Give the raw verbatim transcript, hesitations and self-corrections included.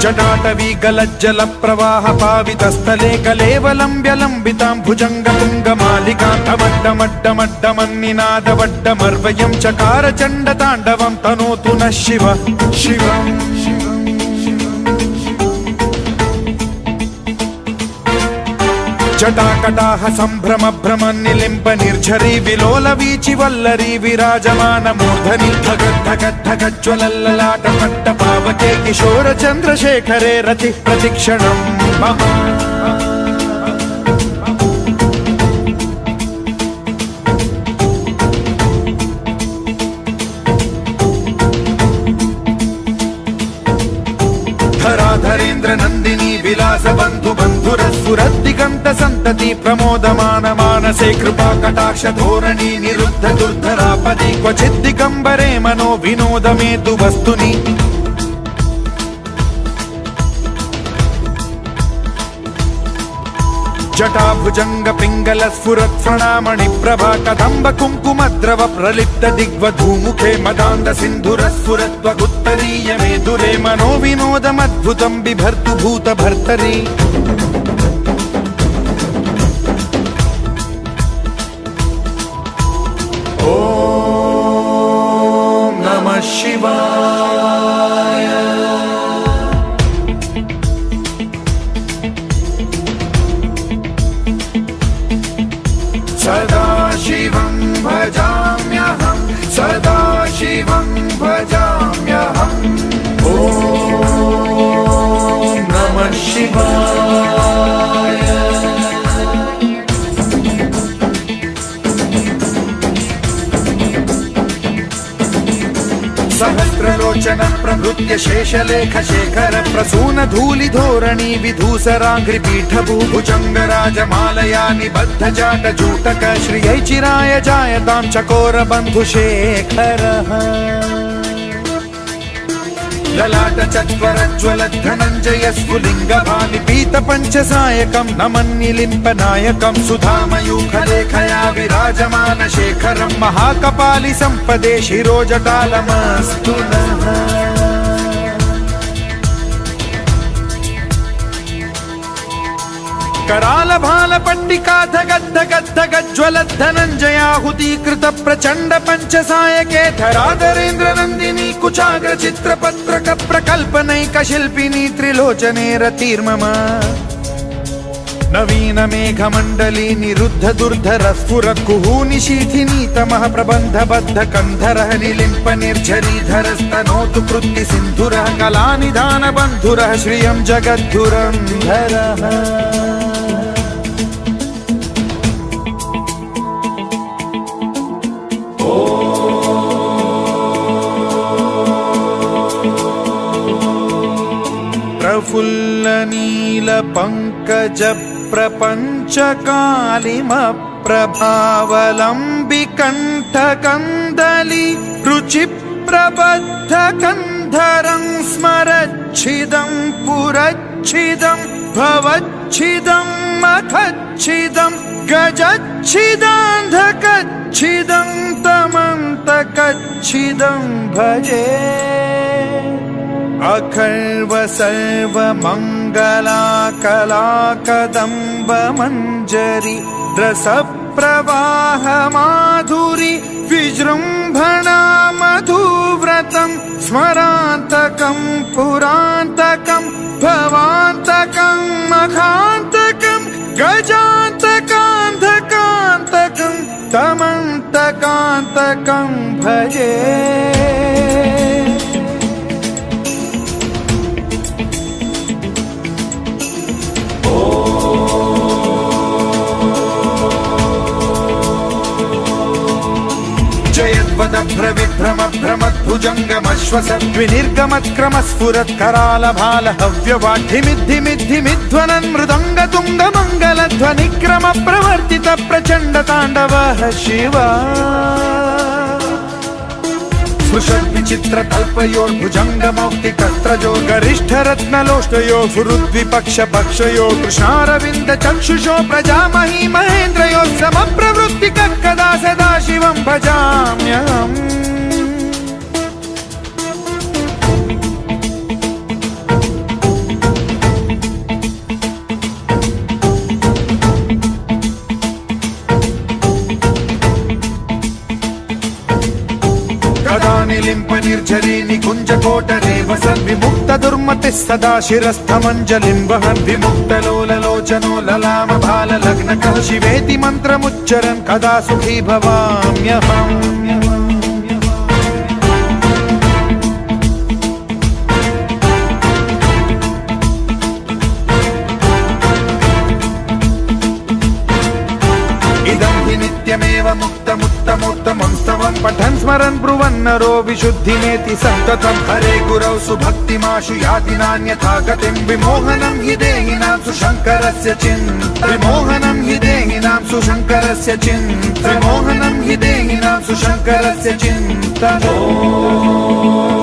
जटाटवी गलज्जल प्रवाह पावितस्थले कलेवलम्ब्य लम्बितां भुजङ्गतुङ्गमालिकान्तमड्डमड्डमड्डमन्निनादवड्डमर्वयं चकार चण्डताण्डवं तनोतु नः शिव शिवम् जटाकटाह सम्भ्रम भ्रमन् निलिम्ब निर्झरी विलोल वीचि वल्लरी विराजमान मूर्धनि धगद् धगद् धगज्ज्वलल्ललाट पट्ट पावके किशोर चन्द्रशेखरे रतिः प्रतिक्षणम् धराधरेन्द्र नन्दिनी विलास बन्धु बन्धुरस्फुरद्दिगन्त सन्तति प्रमोदमान मानसे कृपा कटाक्ष धोरणी निरुद्ध दुर्धरापदि क्वचिद्दिगम्बरे मनो विनोदमेतु वस्तुनि जटाभुजंग पिंगल स्फुरत् प्रणामणि प्रभा कदम्ब कुंकुमद्रव प्रलिप्त दिग्वधूमुखे मदान्ध सिन्धुर स्फुरत्वगुत्तरीय मेदुरे मनो विनोदमद्भुतं बिभर्तु भूत भर्तरि ॐ नमः शिवाय। सदा शिवं भजाम्यहं सदा शिवं भजाम्यहम् ॐ नमः शिवाय। सहस्रलोचन प्रभृत्य शेषलेख शेखर प्रसून धूलि धोरणी विधूसराङ्घ्रि पीठभूभुजङ्ग राजमालया निबद्ध जाट जूटक श्रियै चिराय जायतां चकोर बन्धुशेखरः ललाट चत्वरज्वल धनञ्जय स्फुलिङ्ग भानिपीत पञ्चसायकं नमन्निलिम्प नायकं सुधामयूखलेखया विराजमान शेखरं महाकपालि सम्पदे शिरोजटालमस्तु नः। कराल भाल पट्टिका धगद् धगद् धगज्ज्वलद् धनञ्जयाहुतीकृत प्रचण्ड पञ्चसायके धराधरेन्द्र नन्दिनी कुचाग्र चित्रपत्रक प्रकल्पनैक शिल्पिनी त्रिलोचने रतिर्मम नवीन मेघमण्डली निरुद्ध दुर्धर स्फुर कुहूनि शीथिनी तमः प्रबन्ध बद्ध कन्धरः निलिम्प निर्झरीधरस्तनोतु कृत्ति सिन्धुरः कलानिधान बन्धुरः श्रियं जगद्धुरन्धरः प्रफुल्ल नील पंकज प्रपंच कालिम प्रभावलंबि कंठ कंदली रुचि प्रबद्ध कंधरं स्मरच्छिदं पुरच्छिदं भवच्छिदं मखच्छिदं गजच्छिदान्धकच्छिदं तमन्तकच्छिदं भजे अखर्व सर्व मंगला कला कदम्ब मंजरी रस प्रवाह माधुरी विजृंभणा मधुव्रतं स्मरान्तकं पुरान्तकं भवान्तकं मखान्तकं गजान्तकान्धकान्तकं तमन्तकान्तकं भजे भ्रविभ्रम भ्रमद्भुजङ्गमश्वसद्विनिर्गमत्क्रम स्फुरत् कराल भाल हव्यवाढ्यमिद्धिमिद्धिमिध्वनन् मृदङ्ग तुङ्ग मङ्गलध्वनिक्रम प्रवर्तित प्रचण्ड ताण्डवः शिवा स्पृशद्विचित्र कल्पयोर्भुजङ्गमौक्तिकस्त्रजो गरिष्ठ रत्नलोष्टयो फुरुद्विपक्ष पक्षयो कृष्णारविन्द चक्षुषो प्रजामही महेन्द्रयो समप्रवृत्तिकः कदा सदा शिवं भजाम्यहम् निलिम्प निर्झरी निकुञ्जकोटरे वसन् विमुक्त दुर्मतिः सदा शिरस्थमञ्जलिं वहन् विमुक्तलोललोचनो ललाम भाललग्नकः शिवेति मन्त्रमुच्चरन् कदा सुखी भवाम्यहम्। इदं हि नित्यमेव मुक्तमुत्तमोत्तमं स्तवं पठन् स्मरन् ब्रुवन्नरो विशुद्धिमेति सन्ततं हरे गुरौ सुभक्तिमाशु याति नान्यथा गतिं विमोहनं हि देहिनां सुशङ्करस्य चिन्ता विमोहनं हि देहिनां सुशङ्करस्य चिन्ता विमोहनं हि देहिनां सुशङ्करस्य चिन्ता।